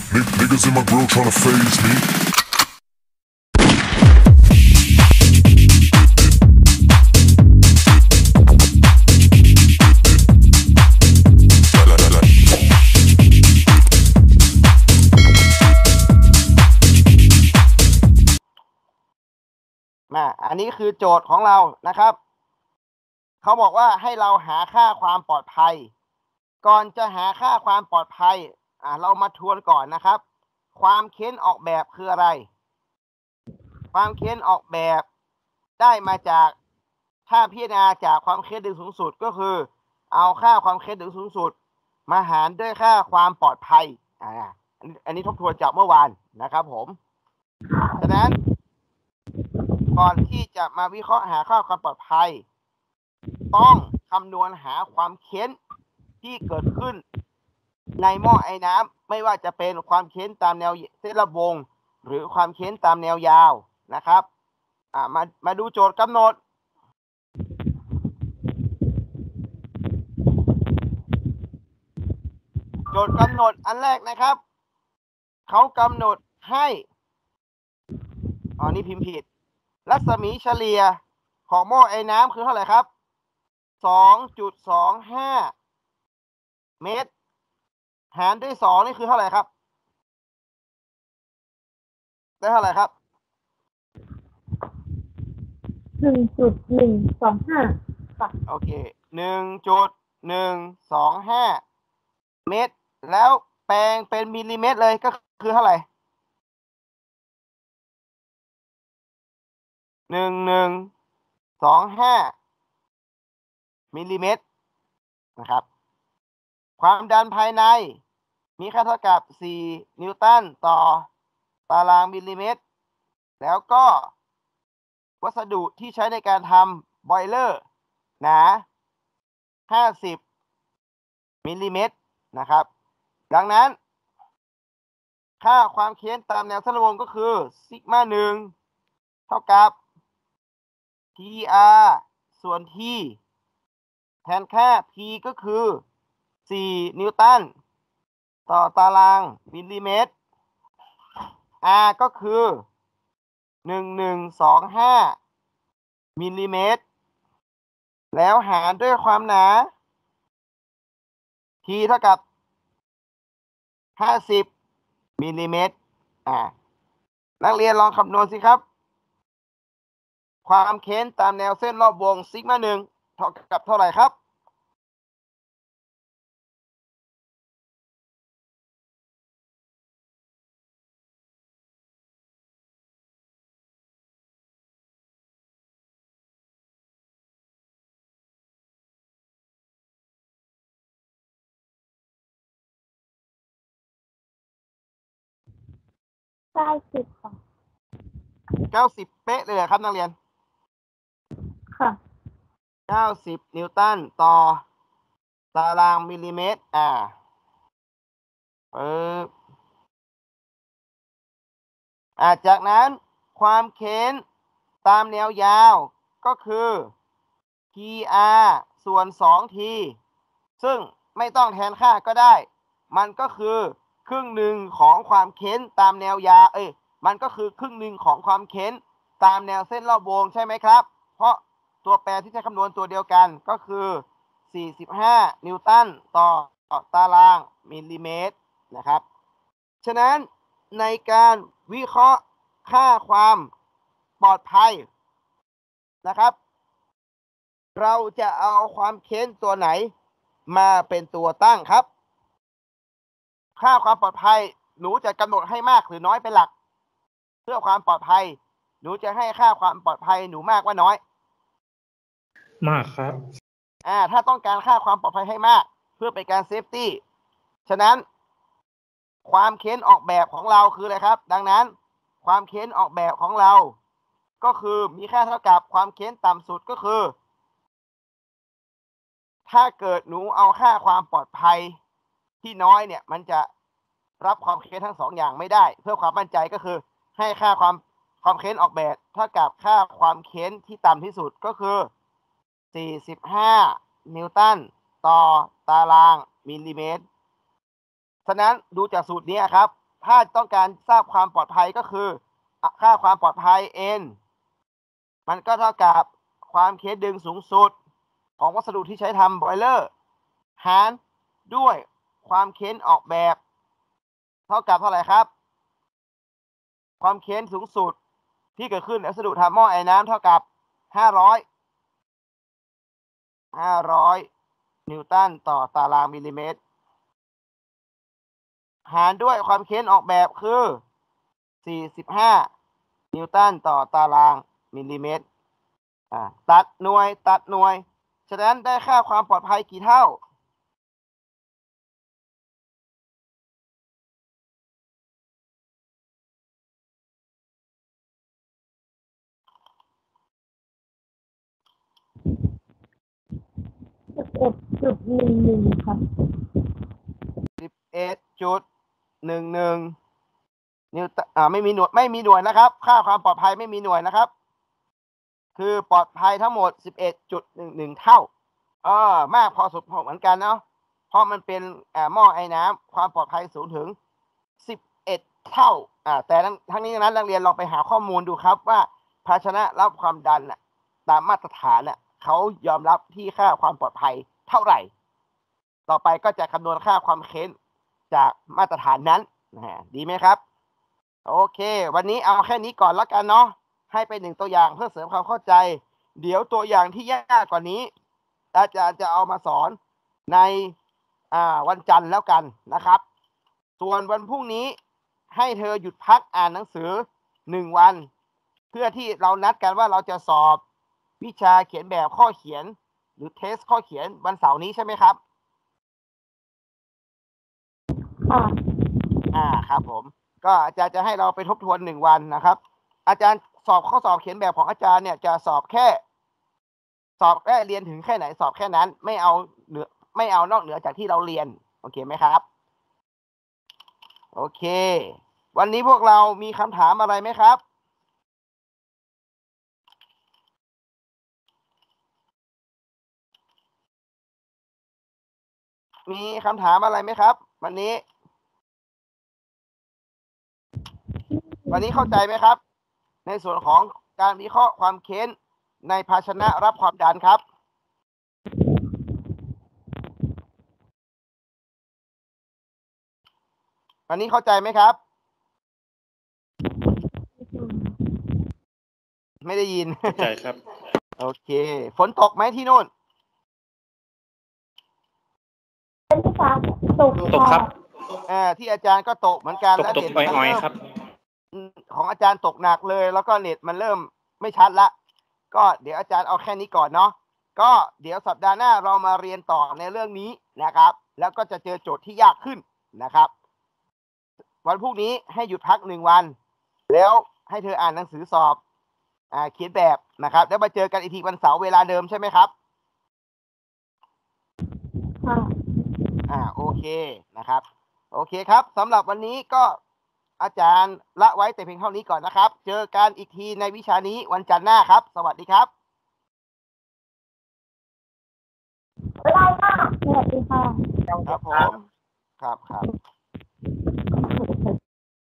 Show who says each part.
Speaker 1: Niggas in my grill tryna phase me.
Speaker 2: อันนี้คือโจทย์ของเรานะครับเขาบอกว่าให้เราหาค่าความปลอดภัยก่อนจะหาค่าความปลอดภัยเรามาทวนก่อนนะครับความเค้นออกแบบคืออะไรความเค้นออกแบบได้มาจากถ้าพิจารณาจากความเค้นดึงสูงสุดก็คือเอาค่าความเค้นดึงสูงสุดมาหารด้วยค่าความปลอดภัยอันนี้ทบทวนจากเมื่อวานนะครับผมฉะนั้นก่อนที่จะมาวิเคราะห์หาค่าความปลอดภัยต้องคำนวณหาความเค้นที่เกิดขึ้นในหม้อไอ้น้ำไม่ว่าจะเป็นความเค้นตามแนวเส้นระวงหรือความเค้นตามแนวยาวนะครับมาดูโจทย์กำหนดอันแรกนะครับเขากำหนดให้นี่พิมพ์ผิดรัศมีเฉลี่ยของหม้อไอ้น้ำคือเท่าไหร่ครับ 2.25 เมตรหารด้วย2นี่คือเท่าไหร่ครับได้เท่าไหร่ครับ
Speaker 3: 1.125 ค่ะ
Speaker 2: โอเค 1.125 เมตรแล้วแปลงเป็นมิลลิเมตรเลยก็คือเท่าไหร่1125 มิลลิเมตรนะครับความดันภายในมีค่าเท่ากับ4 นิวตันต่อตารางมิลลิเมตรแล้วก็วัสดุที่ใช้ในการทำบอยเลอร์หนา50 มิลลิเมตรนะครับดังนั้นค่าความเค้นตามแนวเส้นระวงก็คือซิกมา1เท่ากับ PR ส่วน T แทนค่า P ก็คือ4 นิวตันต่อตารางมิลลิเมตร R ก็คือ1125 มิลลิเมตรแล้วหารด้วยความหนา T เท่ากับ50 มิลลิเมตรนักเรียนลองคำนวณสิครับความเค้นตามแนวเส้นรอบวงซิกมา1เท่ากับเท่าไหร่ครับ
Speaker 3: 90 ค่ะ
Speaker 2: 90 เป๊ะเลยครับนักเรียน
Speaker 3: ค่ะ
Speaker 2: 90 นิวตันต่อตารางมิลลิเมตรจากนั้นความเค้นตามแนวยาวก็คือ PR ส่วน 2T ซึ่งไม่ต้องแทนค่าก็ได้มันก็คือครึ่งหนึ่งของความเค้นตามแนวยาวมันก็คือครึ่งหนึ่งของความเค้นตามแนวเส้นรอบวงใช่ไหมครับเพราะตัวแปรที่จะคำนวณตัวเดียวกันก็คือ45 นิวตันต่อตารางมิลลิเมตรนะครับฉะนั้นในการวิเคราะห์ค่าความปลอดภัยนะครับเราจะเอาความเค้นตัวไหนมาเป็นตัวตั้งครับค่าความปลอดภัยหนูจะกำหนดให้มากหรือน้อยเป็นหลักเพื่อความปลอดภัยหนูจะให้ค่าความปลอดภัยหนูมากว่าน้อย
Speaker 4: มากครับ
Speaker 2: ถ้าต้องการค่าความปลอดภัยให้มากเพื่อเป็นการเซฟตี้ฉะนั้นความเค้นออกแบบของเราคืออะไรครับดังนั้นความเค้นออกแบบของเราก็คือมีค่าเท่ากับความเค้นต่ำสุดก็คือถ้าเกิดหนูเอาค่าความปลอดภัยที่น้อยเนี่ยมันจะรับความเค้นทั้ง2อย่างไม่ได้เพื่อความมั่นใจก็คือให้ค่าความเค้นออกแบบเท่ากับค่าความเค้นที่ต่ำที่สุดก็คือ45 นิวตันต่อตารางมิลลิเมตรฉะนั้นดูจากสูตรนี้ครับถ้าต้องการทราบความปลอดภัยก็คือค่าความปลอดภัย n มันก็เท่ากับความเค้นดึงสูงสุดของวัสดุที่ใช้ทำบอยเลอร์หารด้วยความเค้นออกแบบเท่ากับเท่าไหร่ครับความเค้นสูงสุดที่เกิดขึ้นในวัสดุทำหม้อไอ้น้ำเท่ากับ500 นิวตันต่อตารางมิลลิเมตรหารด้วยความเค้นออกแบบคือ45 นิวตันต่อตารางมิลลิเมตรตัดหน่วยฉะนั้นได้ค่าความปลอดภัยกี่เท่า
Speaker 3: 11.11ครับ
Speaker 2: 11.11 นิวตันไม่มีหน่วยนะครับค่าความปลอดภัยไม่มีหน่วยนะครับคือปลอดภัยทั้งหมด 11.11 เท่ามากพอสมควรเหมือนกันเนาะเพราะมันเป็นหม้อไอ้น้ำความปลอดภัยสูงถึง11 เท่าแต่ทั้งนี้นั้นนักเรียนลองไปหาข้อมูลดูครับว่าภาชนะรับความดันตามมาตรฐานเขายอมรับที่ค่าความปลอดภัยเท่าไหร่ต่อไปก็จะคำนวณค่าความเค้นจากมาตรฐานนั้นดีไหมครับโอเควันนี้เอาแค่นี้ก่อนแล้วกันเนาะให้ไป1ตัวอย่างเพื่อเสริมความเข้าใจเดี๋ยวตัวอย่างที่ยากกว่านี้อาจารย์จะเอามาสอนในวันจันทร์แล้วกันนะครับส่วนวันพรุ่งนี้ให้เธอหยุดพักอ่านหนังสือ1 วันเพื่อที่เรานัดกันว่าเราจะสอบวิชาเขียนแบบข้อเขียนหรือเทสข้อเขียนวันเสาร์นี้ใช่ไหมครับครับผมก็อาจารย์จะให้เราไปทบทวน1 วันนะครับอาจารย์สอบข้อสอบเขียนแบบของอาจารย์เนี่ยจะสอบแค่เรียนถึงแค่ไหนสอบแค่นั้นไม่เอานอกเหนือจากที่เราเรียนโอเคไหมครับโอเควันนี้พวกเรามีคำถามอะไรไหมครับมีคำถามอะไรไหมครับวันนี้เข้าใจไหมครับในส่วนของการวิเคราะห์ความเค้นในภาชนะรับความดันครับวันนี้เข้าใจไหมครับไม่ได้ยิน
Speaker 4: เข้าใจครับ
Speaker 2: โอเคฝนตกไหมที่นู่น
Speaker 3: ตก
Speaker 4: ครับ
Speaker 2: ที่อาจารย์ก็ตกเหมือนกัน
Speaker 4: แล้วตกอ่อยๆครับ
Speaker 2: ของอาจารย์ตกหนักเลยแล้วก็เน็ตมันเริ่มไม่ชัดละก็เดี๋ยวอาจารย์เอาแค่นี้ก่อนเนาะก็เดี๋ยวสัปดาห์หน้าเรามาเรียนต่อในเรื่องนี้นะครับแล้วก็จะเจอโจทย์ที่ยากขึ้นนะครับวันพรุ่งนี้ให้หยุดพัก1 วันแล้วให้เธออ่านหนังสือสอบเขียนแบบนะครับแล้วมาเจอกันอีกทีวันเสาร์เวลาเดิมใช่ไหมครับโอเคนะครับโอเคครับสำหรับวันนี้ก็อาจารย์ละไว้แต่เพียงเท่านี้ก่อนนะครับเจอกันอีกทีในวิชานี้วันจันทร์หน้าครับสวัสดีครับ
Speaker 3: สวัสดีค่ะ
Speaker 2: ครับผมครับ